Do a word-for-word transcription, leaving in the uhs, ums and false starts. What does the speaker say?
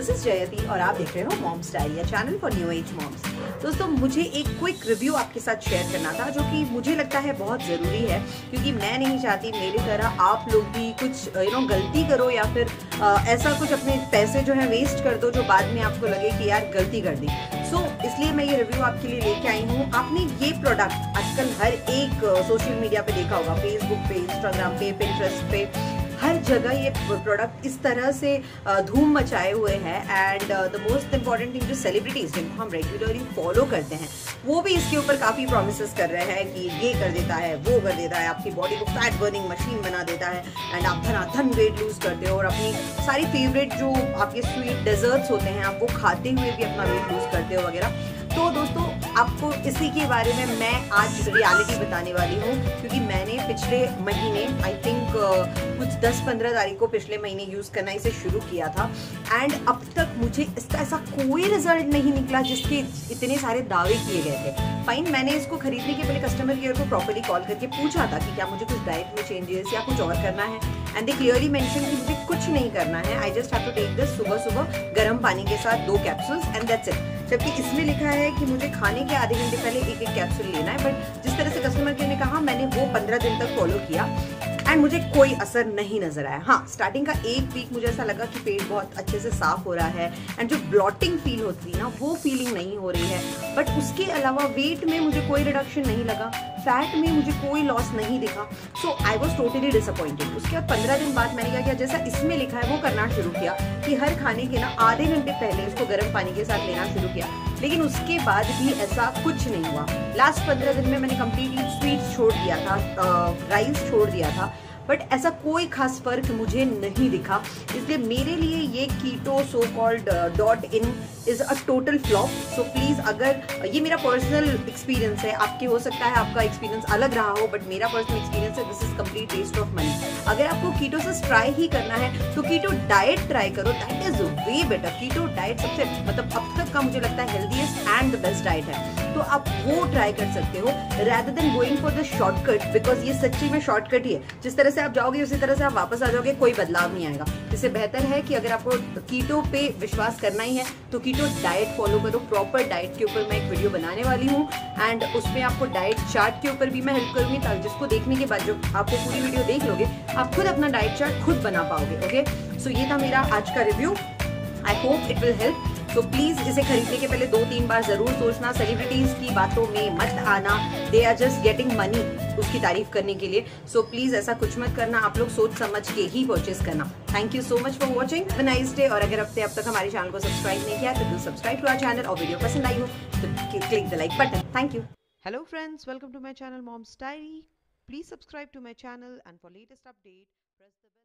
This is जयति और आप देख रहे हो मॉम्स डायरी, या channel for new age moms. दोस्तों, मुझे एक क्विक रिव्यू आपके साथ शेयर करना था जो कि मुझे लगता है बहुत ज़रूरी है, क्योंकि मैं नहीं चाहती मेरी तरह आप लोग भी कुछ यू नो गलती करो या फिर आ, ऐसा कुछ अपने पैसे जो है वेस्ट कर दो जो बाद में आपको लगे कि यार गलती कर दी। सो so, इसलिए मैं ये रिव्यू आपके लिए लेके आई हूँ। आपने ये प्रोडक्ट आजकल हर एक सोशल मीडिया पे देखा होगा, फेसबुक पे, इंस्टाग्राम पे, पिंटरेस्ट पे, हर जगह ये प्रोडक्ट इस तरह से धूम मचाए हुए हैं। And the most important thing, जो सेलिब्रिटीज जिनको हम रेगुलरली फॉलो करते हैं वो भी इसके ऊपर काफ़ी प्रोमिसेस कर रहे हैं कि ये कर देता है, वो कर देता है, आपकी बॉडी को फैट बर्निंग मशीन बना देता है एंड आप धनाधन वेट लूज करते हो और अपनी सारी फेवरेट जो आपके स्वीट डेजर्ट्स होते हैं आप वो खाते हुए भी अपना वेट लूज करते हो वगैरह। तो दोस्तों, आपको इसी के बारे में मैं आज रियलिटी बताने वाली हूँ, क्योंकि मैंने पिछले महीने आई थिंक कुछ दस पंद्रह तारीख को पिछले महीने यूज़ करना इसे शुरू किया था एंड अब तक मुझे इसका ऐसा कोई रिजल्ट नहीं निकला जिसके इतने सारे दावे किए गए थे। फाइन, मैंने इसको खरीदने के पहले कस्टमर केयर को प्रॉपर्ली कॉल करके पूछा था कि क्या मुझे कुछ डाइट में चेंजेस या कुछ और करना है, एंड दे क्लियरली मेंशन कि मुझे कुछ नहीं करना है। I just have to take this सुबह सुबह गर्म पानी के साथ दो कैप्सूल्स एंड दैट्स इट। जबकि इसमें लिखा है कि मुझे खाने के आधे घंटे पहले एक एक कैप्सूल लेना है, बट जिस तरह से कस्टमर केयर ने कहा मैंने वो पंद्रह दिन तक फॉलो किया एंड मुझे कोई असर नहीं नजर आया। हाँ, स्टार्टिंग का एक वीक मुझे ऐसा लगा कि पेट बहुत अच्छे से साफ हो रहा है एंड जो ब्लॉटिंग फील होती है ना वो फीलिंग नहीं हो रही है, बट उसके अलावा वेट में मुझे कोई रिडक्शन नहीं लगा, फैट में मुझे कोई लॉस नहीं दिखा। So I was totally disappointed. उसके बाद पंद्रह दिन बाद मैंने क्या किया, जैसा इसमें लिखा है वो करना शुरू किया कि हर खाने के ना आधे घंटे पहले इसको गर्म पानी के साथ लेना शुरू किया, लेकिन उसके बाद भी ऐसा कुछ नहीं हुआ। लास्ट पंद्रह दिन में मैंने कंप्लीटली स्वीट्स छोड़ दिया था, राइस छोड़ दिया था, बट ऐसा कोई खास फर्क मुझे नहीं दिखा। इसलिए मेरे लिए ये keto so called dot in is a total flop. So please, अगर ये मेरा पर्सनल एक्सपीरियंस है, आपके हो सकता है आपका एक्सपीरियंस अलग रहा हो, बट मेरा पर्सनल एक्सपीरियंस है this is complete waste of money. अगर आपको कीटोसिस ट्राई ही करना है तो कीटो डाइट ट्राई करो, that is way better. Keto diet सबसे मतलब अब तक का मुझे लगता है healthiest and the best diet है, तो आप वो ट्राई कर सकते हो rather than going for the shortcut, because ये सच्ची में शॉर्टकट ही है। जिस तरह से आप जाओगे उसी तरह से आप वापस आ जाओगे, कोई बदलाव नहीं आएगा। इससे बेहतर है कि अगर आपको कीटो पे विश्वास करना ही है तो कीटो डाइट फॉलो करो। प्रॉपर डाइट के ऊपर मैं एक वीडियो बनाने वाली हूँ एंड उसमें आपको डाइट चार्ट के ऊपर भी मैं हेल्प करूंगी, ताकि जिसको देखने के बाद जो आपको पूरी वीडियो देख लोगे आप खुद अपना डाइट चार्ट खुद बना पाओगे। ओके, सो ये था मेरा आज का review. I hope it will help. तो प्लीज इसे खरीदने के पहले दो तीन बार जरूर सोचना। सेलिब्रिटीज की बातों में मत आना, they are just getting money उसकी तारीफ करने के लिए। सो प्लीज ऐसा कुछ मत करना, आप लोग सोच समझ के ही परचेज करना। Thank you so much for watching, have a nice day. और अगर आपने अब तक हमारे चैनल को सब्सक्राइब नहीं किया तो do subscribe to our channel, और वीडियो पसंद आई हो तो click the like button. Thank you. Hello friends, welcome to my channel Mom's Diary. Please subscribe to my channel and for latest update press the bell.